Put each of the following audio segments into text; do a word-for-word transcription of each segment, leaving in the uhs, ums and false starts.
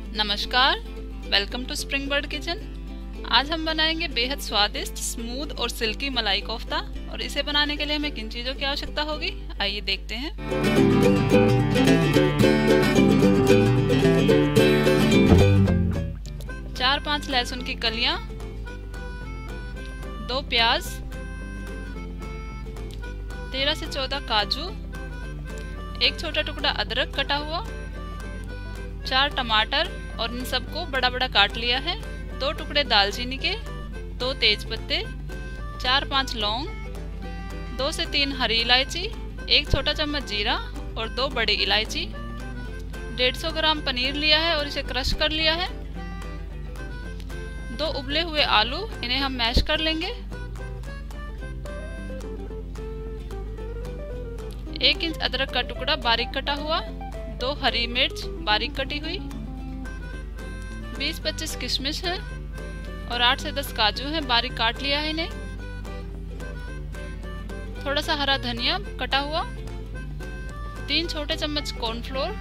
नमस्कार, welcome to Spring Bird Kitchen. आज हम बनाएंगे बेहद स्वादिष्ट स्मूथ और सिल्की मलाई कोफ्ता। और इसे बनाने के लिए हमें किन चीज़ों की आवश्यकता होगी, आइए देखते हैं। चार पांच लहसुन की कलियां, दो प्याज, तेरह से चौदह काजू, एक छोटा टुकड़ा अदरक कटा हुआ, चार टमाटर और इन सबको बड़ा बड़ा काट लिया है, दो टुकड़े दालचीनी के, दो तेज पत्ते, चार पांच लौंग, दो से तीन हरी इलायची, एक छोटा चम्मच जीरा और दो बड़ी इलायची। डेढ़ सौ ग्राम पनीर लिया है और इसे क्रश कर लिया है। दो उबले हुए आलू, इन्हें हम मैश कर लेंगे। एक इंच अदरक का टुकड़ा बारीक कटा हुआ, दो हरी मिर्च बारीक कटी हुई, बीस पच्चीस किशमिश है और आठ से दस काजू हैं, बारीक काट लिया है इन्हें। थोड़ा सा हरा धनिया कटा हुआ, तीन छोटे चम्मच कॉर्नफ्लोर,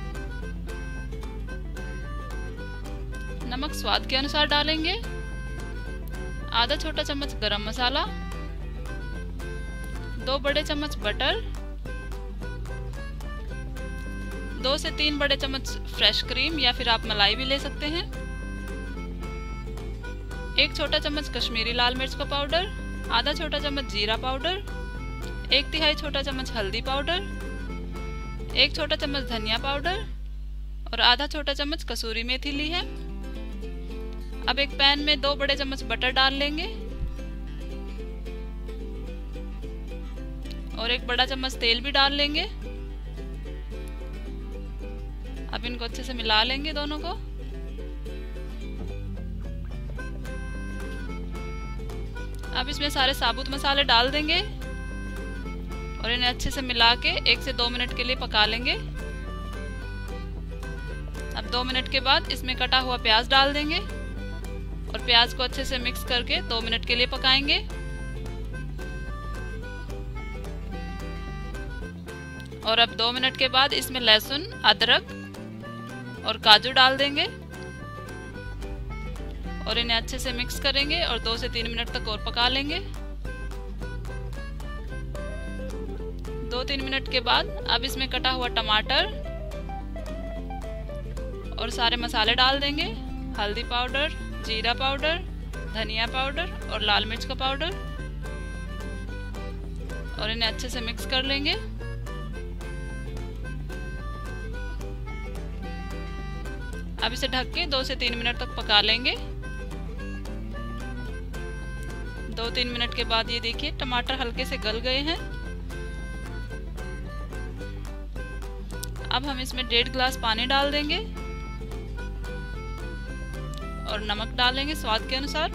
नमक स्वाद के अनुसार डालेंगे, आधा छोटा चम्मच गरम मसाला, दो बड़े चम्मच बटर, दो से तीन बड़े चम्मच फ्रेश क्रीम या फिर आप मलाई भी ले सकते हैं, एक छोटा चम्मच कश्मीरी लाल मिर्च का पाउडर, आधा छोटा चम्मच जीरा पाउडर, एक तिहाई छोटा चम्मच हल्दी पाउडर, एक छोटा चम्मच धनिया पाउडर और आधा छोटा चम्मच कसूरी मेथी ली है। अब एक पैन में दो बड़े चम्मच बटर डाल लेंगे और एक बड़ा चम्मच तेल भी डाल लेंगे। अब इनको अच्छे से मिला लेंगे दोनों को। अब इसमें सारे साबुत मसाले डाल देंगे और इन्हें अच्छे से मिला के एक से दो मिनट के लिए पका लेंगे। अब दो मिनट के बाद इसमें कटा हुआ प्याज डाल देंगे और प्याज को अच्छे से मिक्स करके दो मिनट के लिए पकाएंगे। और अब दो मिनट के बाद इसमें लहसुन, अदरक और काजू डाल देंगे और इन्हें अच्छे से मिक्स करेंगे और दो से तीन मिनट तक और पका लेंगे। दो तीन मिनट के बाद अब इसमें कटा हुआ टमाटर और सारे मसाले डाल देंगे, हल्दी पाउडर, जीरा पाउडर, धनिया पाउडर और लाल मिर्च का पाउडर, और इन्हें अच्छे से मिक्स कर लेंगे। अब इसे ढक के दो से तीन मिनट तक पका लेंगे। दो तीन मिनट के बाद ये देखिए टमाटर हल्के से गल गए हैं। अब हम इसमें डेढ़ गिलास पानी डाल देंगे और नमक डालेंगे स्वाद के अनुसार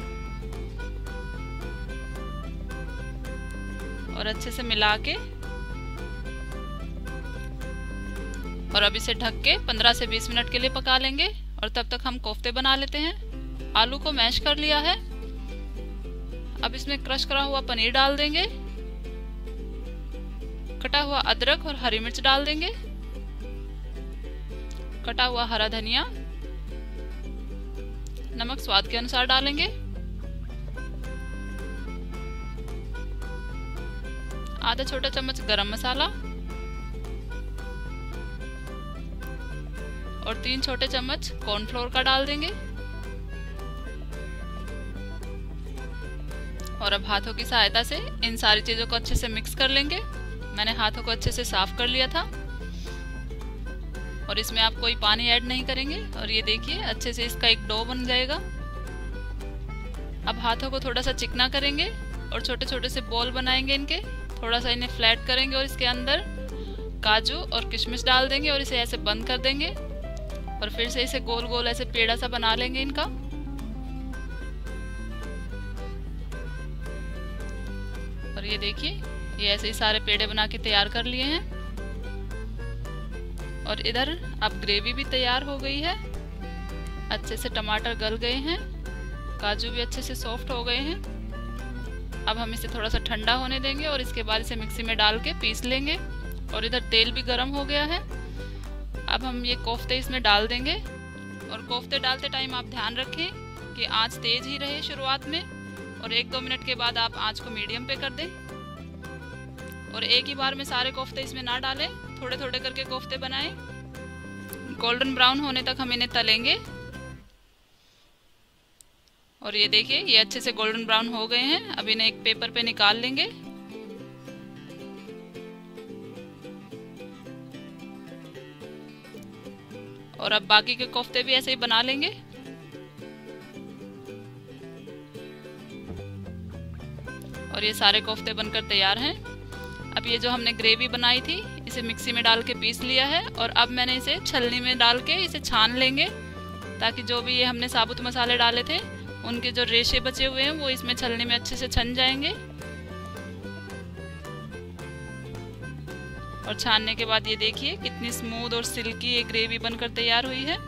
और अच्छे से मिला के और अब इसे ढक के पंद्रह से बीस मिनट के लिए पका लेंगे। और तब तक हम कोफ्ते बना लेते हैं। आलू को मैश कर लिया है। अब इसमें क्रश करा हुआ पनीर डाल देंगे, कटा हुआ अदरक और हरी मिर्च डाल देंगे, कटा हुआ हरा धनिया, नमक स्वाद के अनुसार डालेंगे, आधा छोटा चम्मच गरम मसाला और तीन छोटे चम्मच कॉर्नफ्लोर का डाल देंगे। और अब हाथों की सहायता से इन सारी चीजों को अच्छे से मिक्स कर लेंगे। मैंने हाथों को अच्छे से साफ कर लिया था और इसमें आप कोई पानी ऐड नहीं करेंगे। और ये देखिए अच्छे से इसका एक डो बन जाएगा। अब हाथों को थोड़ा सा चिकना करेंगे और छोटे छोटे से बॉल बनाएंगे इनके। थोड़ा सा इन्हें फ्लैट करेंगे और इसके अंदर काजू और किशमिश डाल देंगे और इसे ऐसे बंद कर देंगे और फिर से इसे गोल गोल ऐसे पेड़ा सा बना लेंगे इनका। और ये देखिए ये ऐसे ही सारे पेड़े बना के तैयार कर लिए हैं। और इधर अब ग्रेवी भी तैयार हो गई है। अच्छे से टमाटर गल गए हैं, काजू भी अच्छे से सॉफ्ट हो गए हैं। अब हम इसे थोड़ा सा ठंडा होने देंगे और इसके बाद इसे मिक्सी में डाल के पीस लेंगे। और इधर तेल भी गर्म हो गया है। अब हम ये कोफ्ते इसमें डाल देंगे और कोफ्ते डालते टाइम आप ध्यान रखें कि आंच तेज ही रहे शुरुआत में, और एक दो मिनट के बाद आप आंच को मीडियम पे कर दें। और एक ही बार में सारे कोफ्ते इसमें ना डालें, थोड़े थोड़े करके कोफ्ते बनाएं। गोल्डन ब्राउन होने तक हम इन्हें तलेंगे। और ये देखिए ये अच्छे से गोल्डन ब्राउन हो गए हैं। अब इन्हें एक पेपर पे निकाल लेंगे। और अब बाकी के कोफ्ते भी ऐसे ही बना लेंगे। और ये सारे कोफ्ते बनकर तैयार हैं। अब ये जो हमने ग्रेवी बनाई थी इसे मिक्सी में डाल के पीस लिया है, और अब मैंने इसे छलनी में डाल के इसे छान लेंगे, ताकि जो भी ये हमने साबुत मसाले डाले थे उनके जो रेशे बचे हुए हैं वो इसमें छलनी में अच्छे से छन जाएंगे। और छानने के बाद ये देखिए कितनी स्मूथ और सिल्की ये ग्रेवी बनकर तैयार हुई है।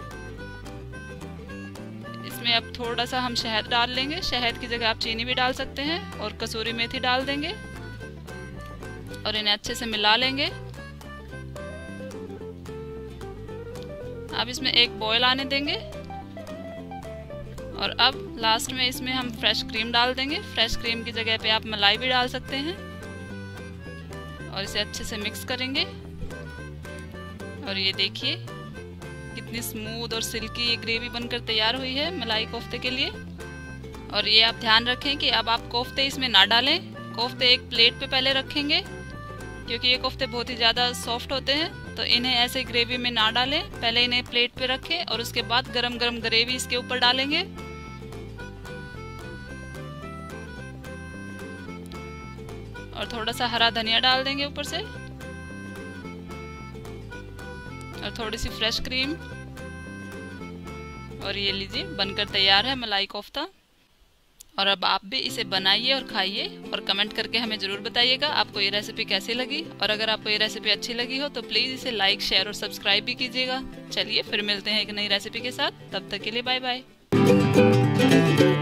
इसमें अब थोड़ा सा हम शहद डाल लेंगे। शहद की जगह आप चीनी भी डाल सकते हैं, और कसूरी मेथी डाल देंगे और इन्हें अच्छे से मिला लेंगे। अब इसमें एक बॉयल आने देंगे, और अब लास्ट में इसमें हम फ्रेश क्रीम डाल देंगे। फ्रेश क्रीम की जगह पे आप मलाई भी डाल सकते हैं, और इसे अच्छे से मिक्स करेंगे। और ये देखिए कितनी स्मूथ और सिल्की ये ग्रेवी बनकर तैयार हुई है मलाई कोफ्ते के लिए। और ये आप ध्यान रखें कि अब आप कोफ्ते इसमें ना डालें। कोफ्ते एक प्लेट पे पहले रखेंगे, क्योंकि ये कोफ्ते बहुत ही ज़्यादा सॉफ्ट होते हैं, तो इन्हें ऐसे ग्रेवी में ना डालें। पहले इन्हें प्लेट पे रखें और उसके बाद गरम गरम ग्रेवी इसके ऊपर डालेंगे। और थोड़ा सा हरा धनिया डाल देंगे ऊपर से, और थोड़ी सी फ्रेश क्रीम। और ये लीजिए बनकर तैयार है मलाई कोफ्ता। और अब आप भी इसे बनाइए और खाइए, और कमेंट करके हमें ज़रूर बताइएगा आपको ये रेसिपी कैसी लगी। और अगर आपको ये रेसिपी अच्छी लगी हो तो प्लीज़ इसे लाइक, शेयर और सब्सक्राइब भी कीजिएगा। चलिए फिर मिलते हैं एक नई रेसिपी के साथ, तब तक के लिए बाय बाय।